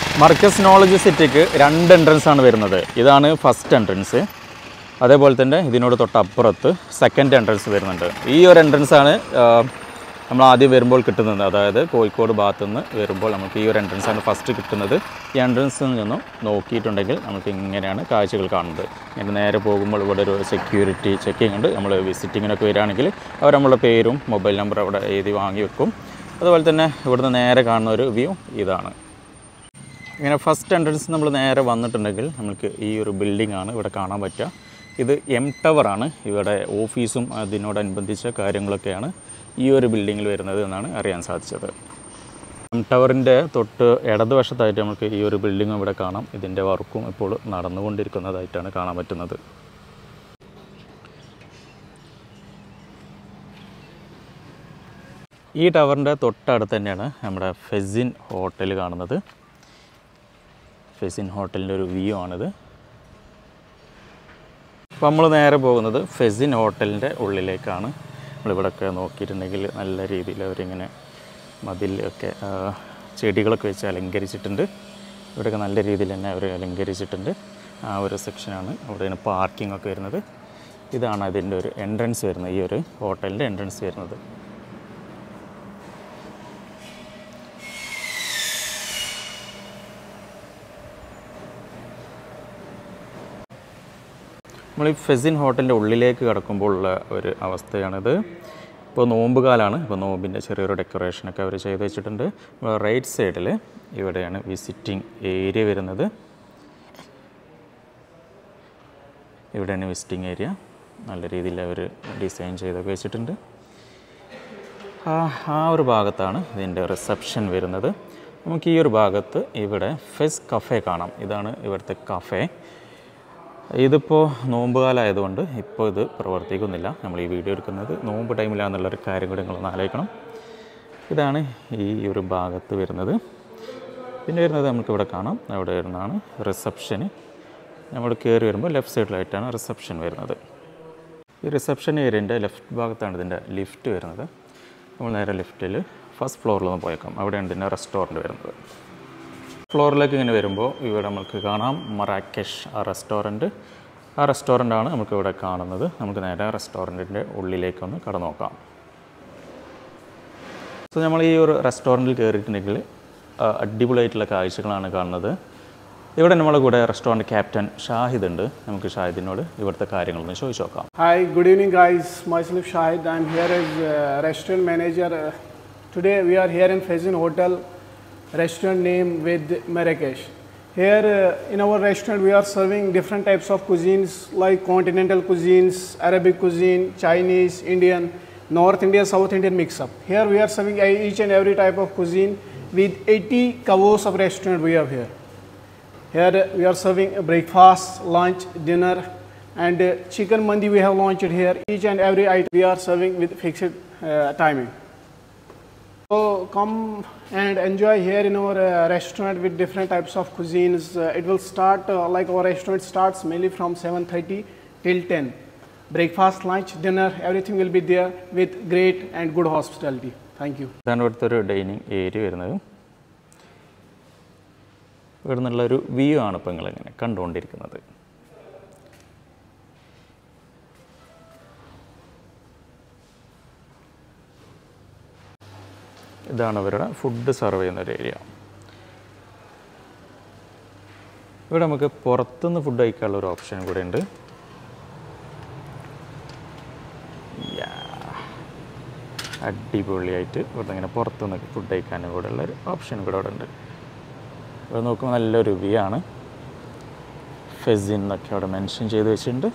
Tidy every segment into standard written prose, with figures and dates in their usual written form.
Markaz knowledge സിറ്റിക്ക് 2 entrance ആണ് വരുന്നത്. ഇതാണ് ഫസ്റ്റ് എൻട്രൻസ്. അതേപോലെ തന്നെ ഇതിനോട് തൊട്ടപ്പുറത്ത് സെക്കൻഡ് എൻട്രൻസ് വരുന്നുണ്ട്. ഈ ഒരു എൻട്രൻസ് ആണ് നമ്മൾ ആദ്യം വരുമ്പോൾ കിട്ടുന്നത്. അതായത് കോഴിക്കോട് ഭാഗത്തു നിന്ന് വരുമ്പോൾ നമുക്ക് ഈ ഒരു എൻട്രൻസ് ആണ് ഫസ്റ്റ് കിട്ടുന്നത്. ഈ എൻട്രൻസിൽ നിന്നും നോക്കിയിട്ടുണ്ടെങ്കിൽ നമുക്ക് ഇങ്ങനെയാണ് കാഴ്ചകൾ കാണുന്നത്. ഇങ്ങനെ നേരെ പോകുമ്പോൾ ഇവിടെ ഒരു സെക്യൂരിറ്റി ചെക്കിംഗ് ഉണ്ട്. നമ്മൾ വിസിറ്റിങ്ങിനൊക്കെ വരികയാണെങ്കിൽ അവർ നമ്മളുടെ പേരും മൊബൈൽ നമ്പർ അവിടെ എഴുതി വാങ്ങി വെക്കും. അതുപോലെ തന്നെ ഇവിടുന്ന് നേരെ കാണുന്ന ഒരു വ്യൂ ഇതാണ്. ഇങ്ങനെ ഫസ്റ്റ് എൻട്രൻസ് നമ്മൾ നേരെ വന്നിട്ടുണ്ടെങ്കിൽ നമുക്ക് ഈ ഒരു ബിൽഡിംഗ് ആണ് ഇവിടെ കാണാൻ പറ്റുക. ഇത് എം ടവറാണ്. ഇവിടെ ഓഫീസും അതിനോടനുബന്ധിച്ച കാര്യങ്ങളൊക്കെയാണ് ഈ ഒരു ബിൽഡിങ്ങിൽ വരുന്നത് എന്നാണ് അറിയാൻ സാധിച്ചത്. എം ടവറിൻ്റെ തൊട്ട് ഇടതുവശത്തായിട്ട് നമുക്ക് ഈ ഒരു ബിൽഡിങ്ങും ഇവിടെ കാണാം. ഇതിൻ്റെ വർക്കും ഇപ്പോൾ നടന്നുകൊണ്ടിരിക്കുന്നതായിട്ടാണ് കാണാൻ പറ്റുന്നത്. ഈ ടവറിൻ്റെ തൊട്ടടുത്ത് തന്നെയാണ് നമ്മുടെ ഫെസിൻ ഹോട്ടൽ കാണുന്നത്. ഫെസിൻ ഹോട്ടലിൻ്റെ ഒരു വ്യൂ ആണിത്. അപ്പോൾ നമ്മൾ നേരെ പോകുന്നത് ഫെസിൻ ഹോട്ടലിൻ്റെ ഉള്ളിലേക്കാണ്. നമ്മളിവിടെയൊക്കെ നോക്കിയിട്ടുണ്ടെങ്കിൽ നല്ല രീതിയിൽ അവരിങ്ങനെ മതിലൊക്കെ ചെടികളൊക്കെ വെച്ച് അലങ്കരിച്ചിട്ടുണ്ട്. ഇവിടെയൊക്കെ നല്ല രീതിയിൽ തന്നെ അവർ അലങ്കരിച്ചിട്ടുണ്ട്. ആ ഒരു സെക്ഷനാണ്. അവിടെയാണ് പാർക്കിംഗ് ഒക്കെ വരുന്നത്. ഇതാണ് അതിൻ്റെ ഒരു എൻട്രൻസ് വരുന്നത്. ഈ ഒരു ഹോട്ടലിൻ്റെ എൻട്രൻസ് വരുന്നത്. നമ്മൾ ഈ ഫെസിൻ ഹോട്ടലിൻ്റെ ഉള്ളിലേക്ക് കടക്കുമ്പോഴുള്ള ഒരു അവസ്ഥയാണിത്. ഇപ്പോൾ നോമ്പ് കാലമാണ്. ഇപ്പോൾ നോമ്പിൻ്റെ ചെറിയൊരു ഡെക്കറേഷനൊക്കെ അവർ ചെയ്ത് വെച്ചിട്ടുണ്ട്. റൈറ്റ് സൈഡിൽ ഇവിടെയാണ് വിസിറ്റിംഗ് ഏരിയ വരുന്നത്. ഇവിടെയാണ് വിസിറ്റിംഗ് ഏരിയ. നല്ല രീതിയിൽ അവർ ഡിസൈൻ ചെയ്തൊക്കെ വെച്ചിട്ടുണ്ട്. ആ ഒരു ഭാഗത്താണ് ഇതിൻ്റെ റിസപ്ഷൻ വരുന്നത്. നമുക്ക് ഈ ഒരു ഭാഗത്ത് ഇവിടെ ഫെസ് കഫേ കാണാം. ഇതാണ് ഇവിടുത്തെ കഫേ. ഇതിപ്പോൾ നോമ്പ് കാലമായതുകൊണ്ട് ഇപ്പോൾ ഇത് പ്രവർത്തിക്കുന്നില്ല. നമ്മൾ ഈ വീഡിയോ എടുക്കുന്നത് നോമ്പ് ടൈമിലാണെന്നുള്ളൊരു കാര്യം കൂടി നിങ്ങളൊന്ന് ആലോചിക്കണം. ഇതാണ് ഈ ഒരു ഭാഗത്ത് വരുന്നത്. പിന്നെ വരുന്നത് നമുക്കിവിടെ കാണാം. അവിടെ വരുന്നതാണ് റിസപ്ഷന്. നമ്മൾ കയറി വരുമ്പോൾ ലെഫ്റ്റ് സൈഡിലായിട്ടാണ് റിസപ്ഷൻ വരുന്നത്. ഈ റിസപ്ഷൻ ഏരിയൻ്റെ ലെഫ്റ്റ് ഭാഗത്താണ് ഇതിൻ്റെ ലിഫ്റ്റ് വരുന്നത്. നമ്മൾ നേരെ ലിഫ്റ്റിൽ ഫസ്റ്റ് ഫ്ലോറിലൊന്ന് പോയേക്കാം. അവിടെയാണ് ഇതിൻ്റെ റെസ്റ്റോറൻറ്റ് വരുന്നത്. ഫ്ലോറിലേക്ക് ഇങ്ങനെ വരുമ്പോൾ ഇവിടെ നമുക്ക് കാണാം മറാക്കഷ് റെസ്റ്റോറൻറ്റ്. ആ റെസ്റ്റോറൻ്റാണ് നമുക്കിവിടെ കാണുന്നത്. നമുക്ക് നേരെ റെസ്റ്റോറൻറ്റിൻ്റെ ഉള്ളിലേക്കൊന്ന് കടന്നു നോക്കാം. സോ നമ്മൾ ഈ ഒരു റെസ്റ്റോറൻറ്റിൽ കയറിയിട്ടുണ്ടെങ്കിൽ അടിപൊളിയായിട്ടുള്ള കാഴ്ചകളാണ് കാണുന്നത്. ഇവിടെ നമ്മളെ കൂടെ റെസ്റ്റോറൻറ്റ് ക്യാപ്റ്റൻ ഷാഹിദ് ഉണ്ട്. നമുക്ക് ഷാഹിദിനോട് ഇവിടുത്തെ കാര്യങ്ങളൊന്ന് ചോദിച്ചു നോക്കാം. Hi, good evening guys. Myself Shahid. I am here as restaurant manager. Today we are here in Fezin Hotel, restaurant name with Marrakesh. Here in our restaurant we are serving different types of cuisines like continental cuisines, Arabic cuisine, Chinese, Indian, North Indian, South Indian mix up. Here we are serving each and every type of cuisine with 80 kavos of restaurant we have here. Here we are serving breakfast, lunch, dinner, and chicken mandi we have launched here. Each and every item we are serving with fixed timing. So come and enjoy here in our restaurant with different types of cuisines. It will start like our restaurant starts mainly from 7:30 till 10. Breakfast, lunch, dinner, everything will be there with great and good hospitality. Thank you. ഇതാണ് ഇവിടുത്തെ ഒരു dining area വരുന്നത്. ഇവിടെ നിന്നുള്ളൊരു view ആണ് ഇപ്പോൾ നിങ്ങളിങ്ങനെ കണ്ടുകൊണ്ടിരിക്കുന്നത്. ഇതാണ് അവരുടെ ഫുഡ് സെർവ് ചെയ്യുന്നൊരു ഏരിയ. ഇവിടെ നമുക്ക് പുറത്തുനിന്ന് ഫുഡ് കഴിക്കാനുള്ള ഒരു ഓപ്ഷൻ കൂടെ ഉണ്ട്. അടിപൊളിയായിട്ട് ഇവിടെ ഇങ്ങനെ പുറത്തുനിന്ന് ഫുഡ് കഴിക്കാനും കൂടെ ഉള്ളൊരു ഓപ്ഷൻ കൂടെ അവിടെ ഉണ്ട്. ഇവിടെ നോക്കുമ്പോൾ നല്ലൊരു വ്യൂ ആണ്. ഫെസിൻ എന്നൊക്കെ അവിടെ മെൻഷൻ ചെയ്ത് വെച്ചിട്ടുണ്ട്.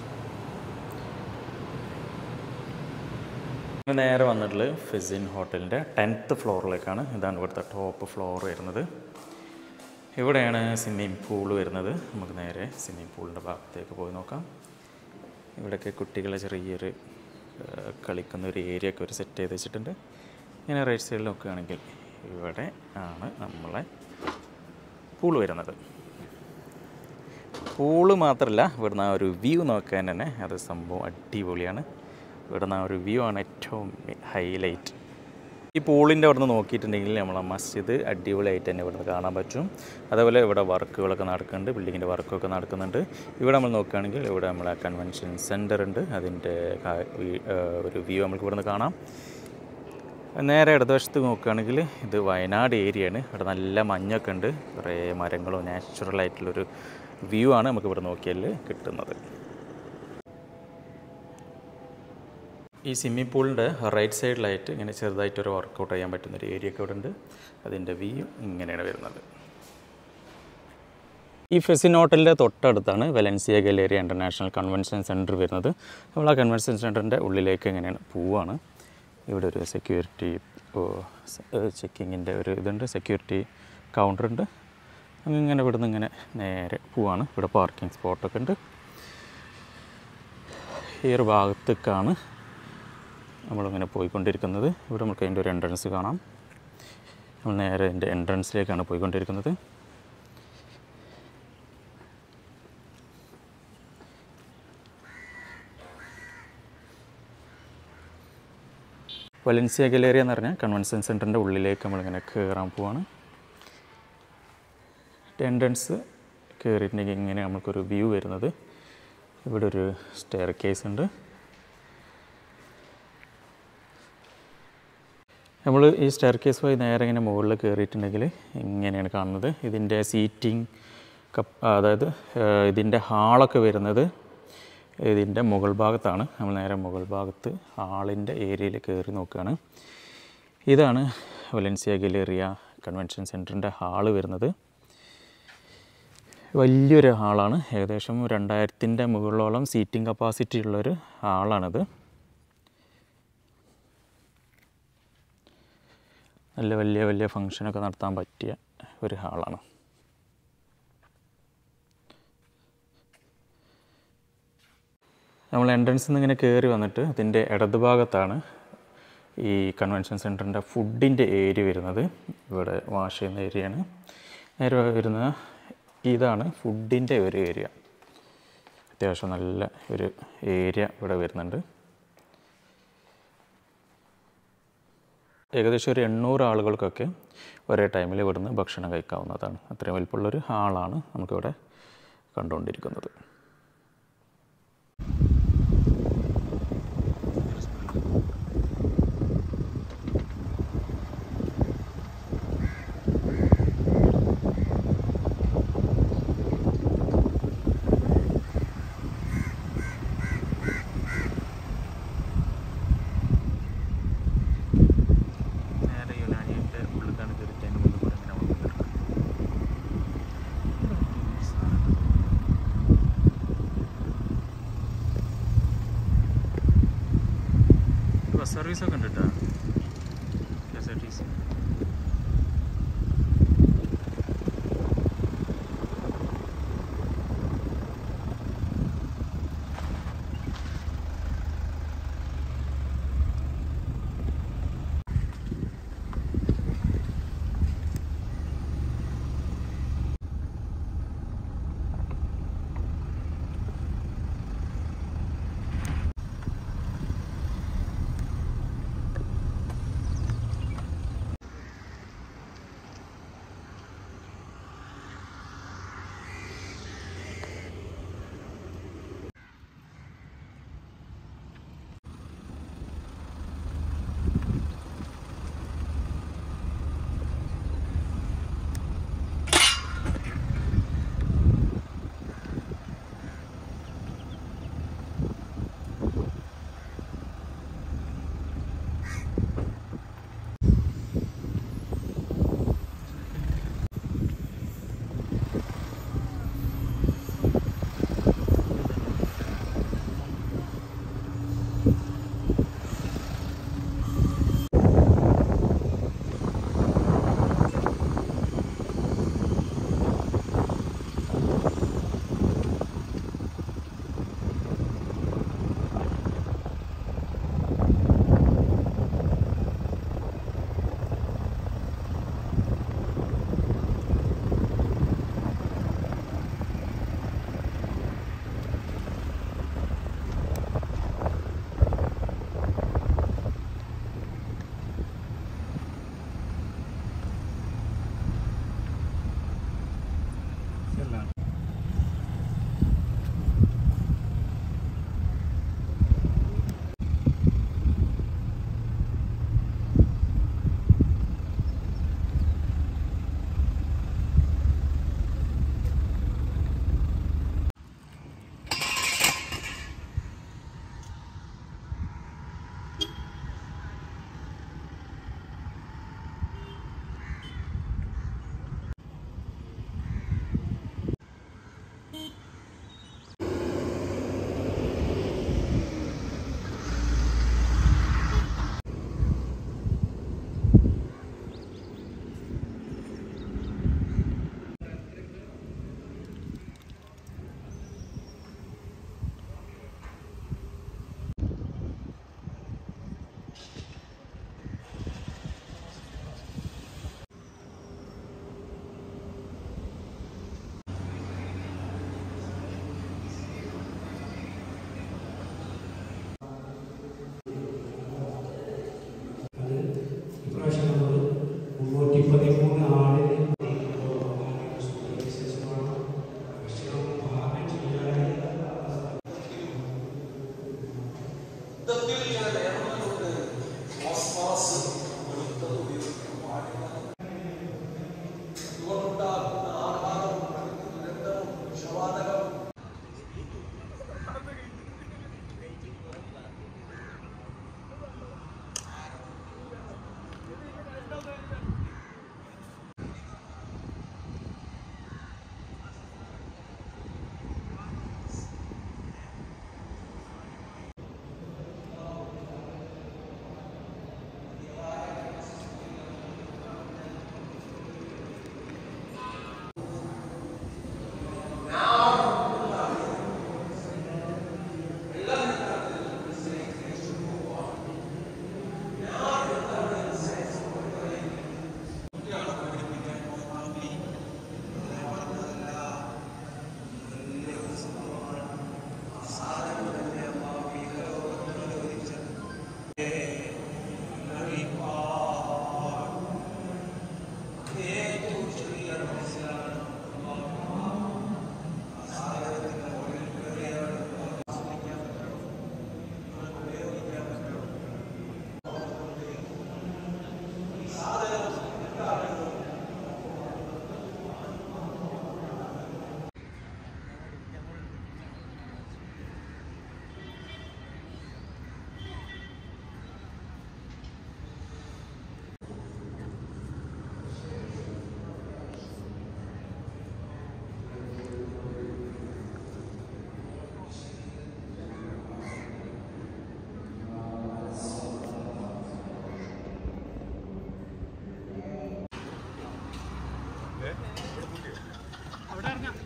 നേരെ വന്നിട്ടുള്ളത് ഫെസിൻ ഹോട്ടലിൻ്റെ 10th ഫ്ലോറിലേക്കാണ്. ഇതാണ് ഇവിടുത്തെ ടോപ്പ് ഫ്ലോർ വരുന്നത്. ഇവിടെയാണ് സ്വിമ്മിംഗ് പൂൾ വരുന്നത്. നമുക്ക് നേരെ സ്വിമ്മിംഗ് പൂളിൻ്റെ ഭാഗത്തേക്ക് പോയി നോക്കാം. ഇവിടെയൊക്കെ കുട്ടികളെ ചെറിയൊരു കളിക്കുന്ന ഒരു ഏരിയ ഒക്കെ ഒരു സെറ്റ് ചെയ്ത് വെച്ചിട്ടുണ്ട്. ഇങ്ങനെ റൈറ്റ് സൈഡിൽ നോക്കുകയാണെങ്കിൽ ഇവിടെ ആണ് നമ്മളെ പൂൾ വരുന്നത്. പൂള് മാത്രമല്ല, ഇവിടുന്ന് ആ ഒരു വ്യൂ നോക്കാൻ തന്നെ അത് സംഭവം അടിപൊളിയാണ്. ഇവിടുന്ന് ആ ഒരു വ്യൂ ആണ് ഏറ്റവും ഹൈലൈറ്റ്. ഈ പൂളിൻ്റെ അവിടെ നിന്ന് നോക്കിയിട്ടുണ്ടെങ്കിൽ നമ്മളെ മസ്ജിദ് അടിപൊളിയായിട്ട് തന്നെ ഇവിടെ നിന്ന് കാണാൻ പറ്റും. അതേപോലെ ഇവിടെ വർക്കുകളൊക്കെ നടക്കുന്നുണ്ട്, ബിൽഡിങ്ങിൻ്റെ വർക്കൊക്കെ നടക്കുന്നുണ്ട്. ഇവിടെ നമ്മൾ നോക്കുകയാണെങ്കിൽ ഇവിടെ നമ്മളെ കൺവെൻഷൻ സെൻറ്റർ ഉണ്ട്, അതിൻ്റെ ഒരു വ്യൂ നമുക്ക് ഇവിടെ നിന്ന് കാണാം. നേരെ ഇടതുവശത്ത് നോക്കുകയാണെങ്കിൽ ഇത് വയനാട് ഏരിയയാണ്. ഇവിടെ നല്ല മഞ്ഞൊക്കെ ഉണ്ട്, കുറേ മരങ്ങളും നാച്ചുറലായിട്ടുള്ളൊരു വ്യൂ ആണ് നമുക്ക് ഇവിടെ നോക്കിയാൽ കിട്ടുന്നത്. ഈ സ്വിമ്മിംഗ് പൂളിൻ്റെ റൈറ്റ് സൈഡിലായിട്ട് ഇങ്ങനെ ചെറുതായിട്ടൊരു വർക്കൗട്ട് ചെയ്യാൻ പറ്റുന്നൊരു ഏരിയ ഒക്കെ ഇവിടെ ഉണ്ട്. അതിൻ്റെ വ്യൂ ഇങ്ങനെയാണ് വരുന്നത്. ഈ ഫെസിൻ ഹോട്ടലിൻ്റെ തൊട്ടടുത്താണ് Valencia Galleria international convention centre വരുന്നത്. നമ്മൾ ആ കൺവെൻഷൻ സെൻറ്ററിൻ്റെ ഉള്ളിലേക്ക് ഇങ്ങനെയാണ് പോവാണ്. ഇവിടെ ഒരു സെക്യൂരിറ്റി ചെക്കിങ്ങിൻ്റെ ഒരു ഇതുണ്ട്, സെക്യൂരിറ്റി കൗണ്ടറുണ്ട്. അങ്ങനെ ഇവിടെ നിന്ന് ഇങ്ങനെ നേരെ പോവാണ്. ഇവിടെ പാർക്കിംഗ് സ്പോട്ടൊക്കെ ഉണ്ട്. ഈ ഒരു ഭാഗത്തേക്കാണ് നമ്മളിങ്ങനെ പോയിക്കൊണ്ടിരിക്കുന്നത്. ഇവിടെ നമുക്ക് അതിൻ്റെ ഒരു എൻട്രൻസ് കാണാം. നമ്മൾ നേരെ അതിൻ്റെ എൻട്രൻസിലേക്കാണ് പോയിക്കൊണ്ടിരിക്കുന്നത്. വലൻസിയ ഗലേറിയ എന്ന് പറഞ്ഞാൽ കൺവെൻഷൻ സെൻറ്ററിൻ്റെ ഉള്ളിലേക്ക് നമ്മളിങ്ങനെ കയറാൻ പോവാണ്. എൻട്രൻസ് കയറിയിട്ടുണ്ടെങ്കിൽ ഇങ്ങനെ നമുക്കൊരു വ്യൂ വരുന്നത്. ഇവിടെ ഒരു സ്റ്റെയർ കേസ് ഉണ്ട്. നമ്മൾ ഈ സ്റ്റെയർ കേസ് വഴി നേരെ ഇങ്ങനെ മുകളിൽ കയറിയിട്ടുണ്ടെങ്കിൽ ഇങ്ങനെയാണ് കാണുന്നത്. ഇതിൻ്റെ സീറ്റിംഗ് അതായത് ഇതിൻ്റെ ഹാളൊക്കെ വരുന്നത് ഇതിൻ്റെ മുകൾ ഭാഗത്താണ്. നമ്മൾ നേരെ മുകൾ ഭാഗത്ത് ഹാളിൻ്റെ ഏരിയയിൽ കയറി നോക്കുകയാണ്. ഇതാണ് വലൻസിയ ഗലേറിയ കൺവെൻഷൻ സെൻറ്ററിൻ്റെ ഹാള് വരുന്നത്. വലിയൊരു ഹാളാണ്, ഏകദേശം 2000 മുകളിലോളം സീറ്റിംഗ് കപ്പാസിറ്റി ഉള്ളൊരു ഹാളാണിത്. നല്ല വലിയ ഫങ്ഷനൊക്കെ നടത്താൻ പറ്റിയ ഒരു ഹാളാണ്. നമ്മൾ എൻട്രൻസിൽ നിന്ന് ഇങ്ങനെ കയറി വന്നിട്ട് അതിൻ്റെ ഇടതുഭാഗത്താണ് ഈ കൺവെൻഷൻ സെൻറ്ററിൻ്റെ ഫുഡിൻ്റെ ഏരിയ വരുന്നത്. ഇവിടെ വാഷ് ചെയ്യുന്ന ഏരിയയാണ്. നേരെ വരുന്ന ഇതാണ് ഫുഡിൻ്റെ ഒരു ഏരിയ. അത്യാവശ്യം നല്ല ഒരു ഏരിയ ഇവിടെ വരുന്നുണ്ട്. ഏകദേശം ഒരു 800 ആളുകൾക്കൊക്കെ ഒരേ ടൈമിൽ ഇവിടുന്ന് ഭക്ഷണം കഴിക്കാവുന്നതാണ്. അത്രയും വലിപ്പമുള്ളൊരു ഹാളാണ് നമുക്കിവിടെ കണ്ടുകൊണ്ടിരിക്കുന്നത്. സർവീസൊക്കെ ഉണ്ട് കേട്ടോ, KSRTC. അവിടെ ഇറങ്ങാം.